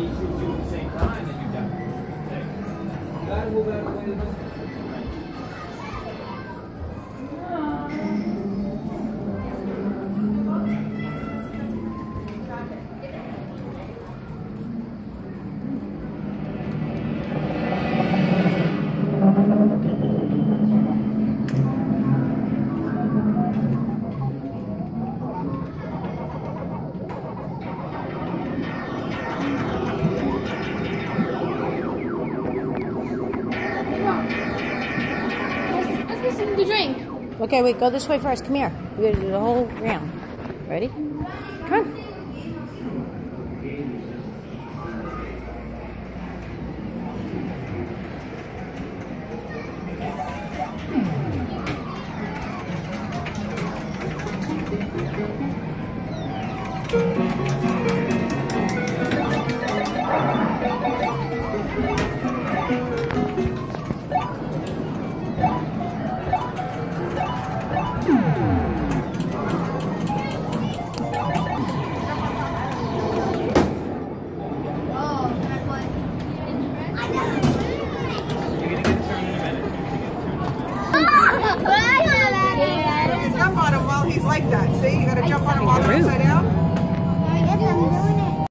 he shoots you at the same time, then you got it. You gotta move out of the way of the Let's get the drink. Okay, wait, go this way first. Come here. We're going to do the whole round. Ready? Come on.